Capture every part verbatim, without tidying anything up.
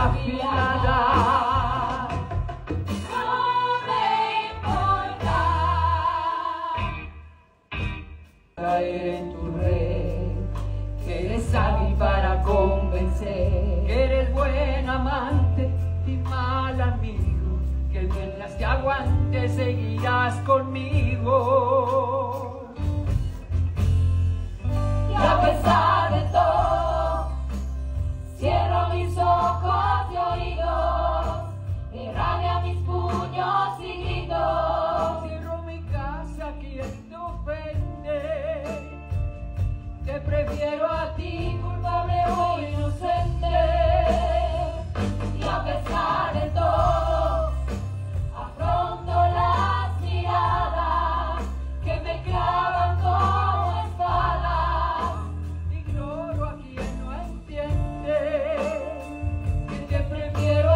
afiada. No me importa caer en tu red, que eres hábil para convencer, que eres buen amante y mal amigo, que mientras te aguante seguirás conmigo. y a pesar de todo cierro mis ojos y oídos, derrame a mis puños y grito. Cierro mi casa, quien te ofende, te prefiero a ti, culpable o inocente. Y a pesar de todo afronto las miradas que me clavan como espadas. Ignoro a quien no entiende que te prefiero.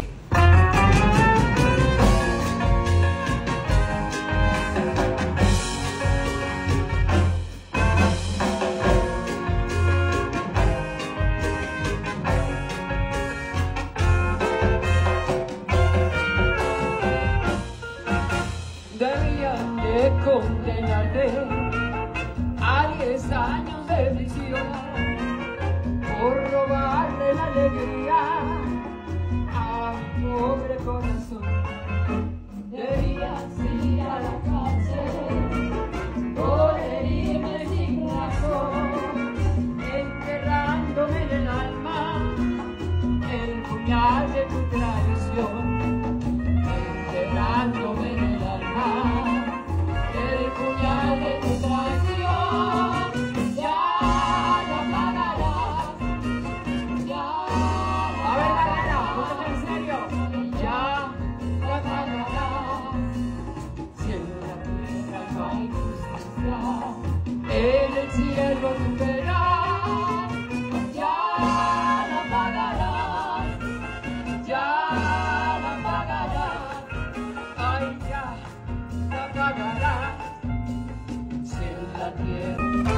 Debían de condenarte a diez años de prisión por robarle la alegría a mi pobre corazón. Debías ir a la cárcel por herirme sin razón, Enterrándome en el alma el puñal de tu traición. Enterrándome en el alma el puñal de tu traición. ya la pagarás, ya A ver, Magdalena, póngase en serio. Ya la pagarás. si en la tierra no hay Justicia, en el cielo tú verás. ya la pagarás, Ya la pagarás. ay, ya la pagarás si en la tierra.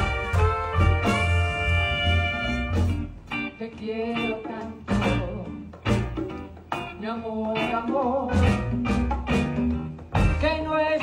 Te quiero tanto, mi amor, amor, que no es